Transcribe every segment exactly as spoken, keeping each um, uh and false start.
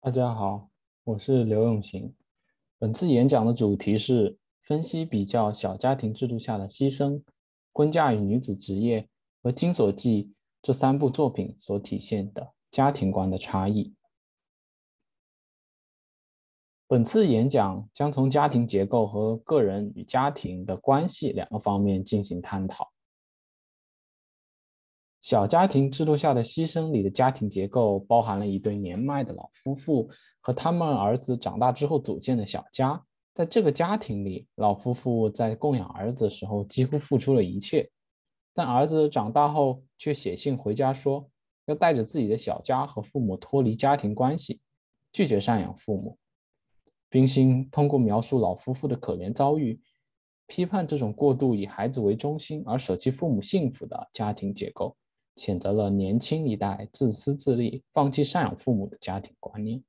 大家好，我是刘永行。本次演讲的主题是分析比较小家庭制度下的牺牲、婚嫁与女子职业和《金锁记》这三部作品所体现的家庭观的差异。本次演讲将从家庭结构和个人与家庭的关系两个方面进行探讨。小家庭制度下的牺牲里的家庭结构包含了一对年迈的老夫妇和他们儿子长大之后组建的小家。在这个家庭里，老夫妇在供养儿子的时候几乎付出了一切，但儿子长大后却写信回家说要带着自己的小家和父母脱离家庭关系，拒绝赡养父母。冰心通过描述老夫妇的可怜遭遇，批判这种过度以孩子为中心而舍弃父母幸福的家庭结构，谴责了年轻一代自私自利、放弃赡养父母的家庭观念。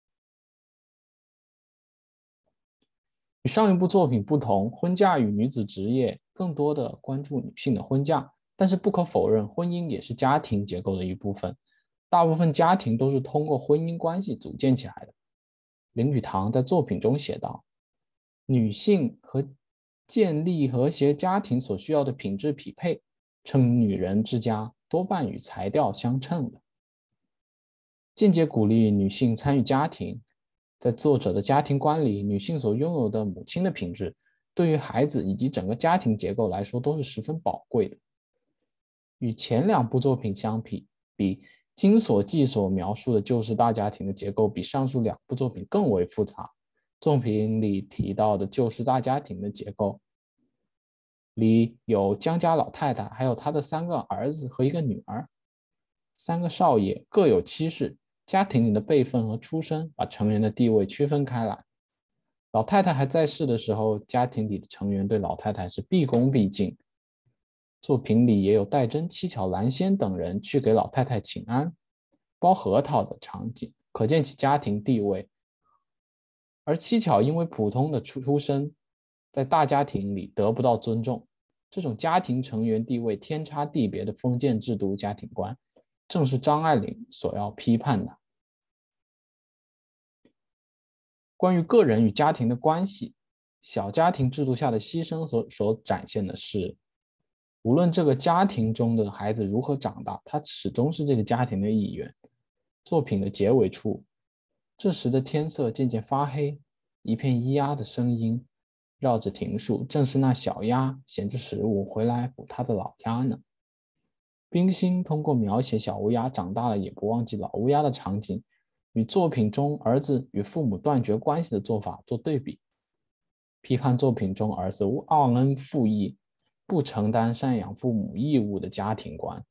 与上一部作品不同，《婚嫁与女子职业》更多的关注女性的婚嫁，但是不可否认，婚姻也是家庭结构的一部分。大部分家庭都是通过婚姻关系组建起来的。林语堂在作品中写道：女性和建立和谐家庭所需要的品质匹配，称女人之家多半与才调相称的。间接鼓励女性参与家庭，在作者的家庭观里，女性所拥有的母亲的品质，对于孩子以及整个家庭结构来说都是十分宝贵的。与前两部作品相比，比《金锁记》所描述的旧式大家庭的结构，比上述两部作品更为复杂。作品里提到的旧式大家庭的结构里有江家老太太，还有她的三个儿子和一个女儿，三个少爷各有妻室，家庭里的辈分和出身把成员的地位区分开来。老太太还在世的时候，家庭里的成员对老太太是毕恭毕敬。作品里也有戴珍、七巧、蓝仙等人去给老太太请安、包核桃的场景，可见其家庭地位。而七巧因为普通的出身，在大家庭里得不到尊重。这种家庭成员地位天差地别的封建制度家庭观，正是张爱玲所要批判的。关于个人与家庭的关系，小家庭制度下的牺牲所所展现的是，无论这个家庭中的孩子如何长大，他始终是这个家庭的一员。作品的结尾处，这时的天色渐渐发黑，一片咿呀的声音绕着庭树，正是那小鸭衔着食物回来捕它的老鸭呢。冰心通过描写小乌鸦长大了也不忘记老乌鸦的场景，与作品中儿子与父母断绝关系的做法做对比，批判作品中儿子忘恩负义、不承担赡养父母义务的家庭观。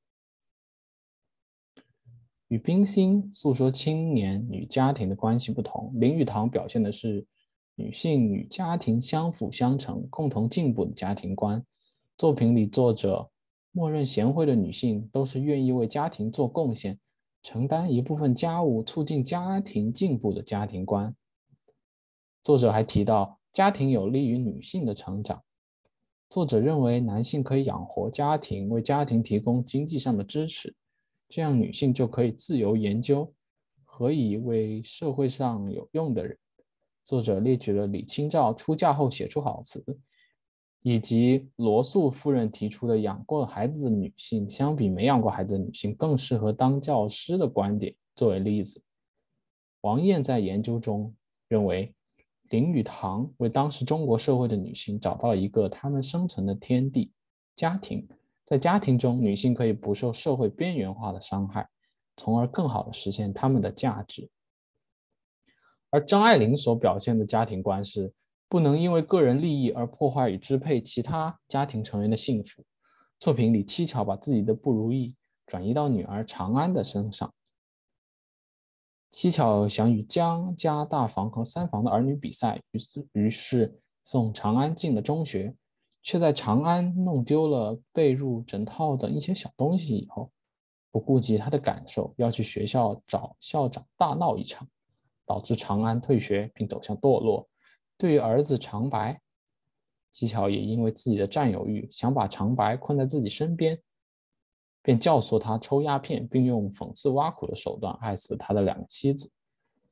与冰心诉说青年与家庭的关系不同，林语堂表现的是女性与家庭相辅相成、共同进步的家庭观。作品里，作者默认贤惠的女性都是愿意为家庭做贡献、承担一部分家务、促进家庭进步的家庭观。作者还提到，家庭有利于女性的成长。作者认为，男性可以养活家庭，为家庭提供经济上的支持，这样女性就可以自由研究何以为社会上有用的人。作者列举了李清照出嫁后写出好词，以及罗素夫人提出的养过孩子的女性相比没养过孩子的女性更适合当教师的观点作为例子。王燕在研究中认为，林语堂为当时中国社会的女性找到了一个她们生存的天地——家庭。在家庭中，女性可以不受社会边缘化的伤害，从而更好地实现她们的价值。而张爱玲所表现的家庭观是，不能因为个人利益而破坏与支配其他家庭成员的幸福。作品里，七巧把自己的不如意转移到女儿长安的身上。七巧想与江家大房和三房的儿女比赛，于是于是送长安进了中学，却在长安弄丢了被褥、枕套等一些小东西以后，不顾及他的感受，要去学校找校长大闹一场，导致长安退学并走向堕落。对于儿子长白，七巧也因为自己的占有欲，想把长白困在自己身边，便教唆他抽鸦片，并用讽刺挖苦的手段害死他的两个妻子。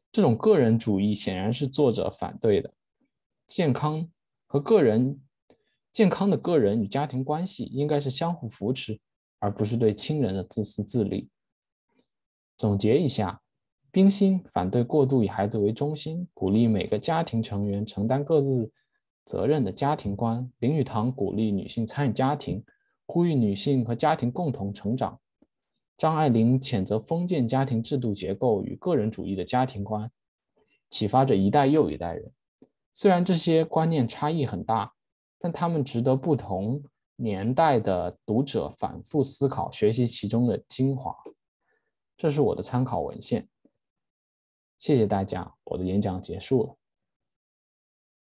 这种个人主义显然是作者反对的。健康和个人健康的个人与家庭关系应该是相互扶持，而不是对亲人的自私自利。总结一下，冰心反对过度以孩子为中心，鼓励每个家庭成员承担各自责任的家庭观。林语堂鼓励女性参与家庭，呼吁女性和家庭共同成长。张爱玲谴责封建家庭制度结构与个人主义的家庭观，启发着一代又一代人。虽然这些观念差异很大，但他们值得不同年代的读者反复思考，学习其中的精华。这是我的参考文献。谢谢大家，我的演讲结束了。